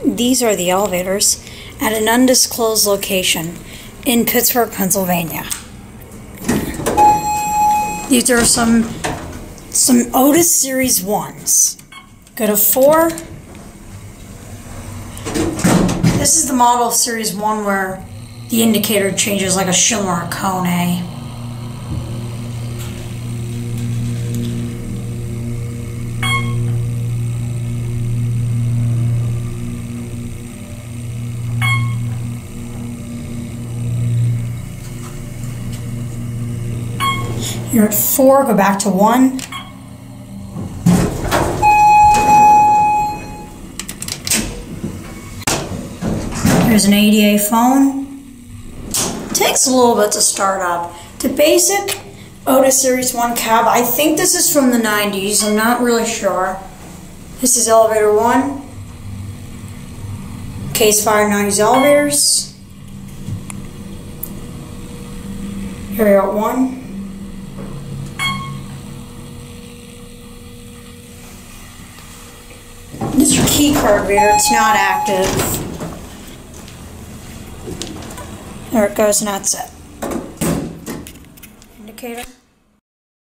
These are the elevators at an undisclosed location in Pittsburgh, Pennsylvania. These are some Otis Series 1s. Go to 4. This is the model of Series 1 where the indicator changes like a Schindler cone, eh? You're at 4, go back to 1. Here's an ADA phone. Takes a little bit to start up. The basic Otis Series 1 cab, I think this is from the 90s, I'm not really sure. This is elevator 1. Case Fire 90s elevators. Here we are at 1. This is your key card reader, it's not active. There it goes, and that's it. Indicator.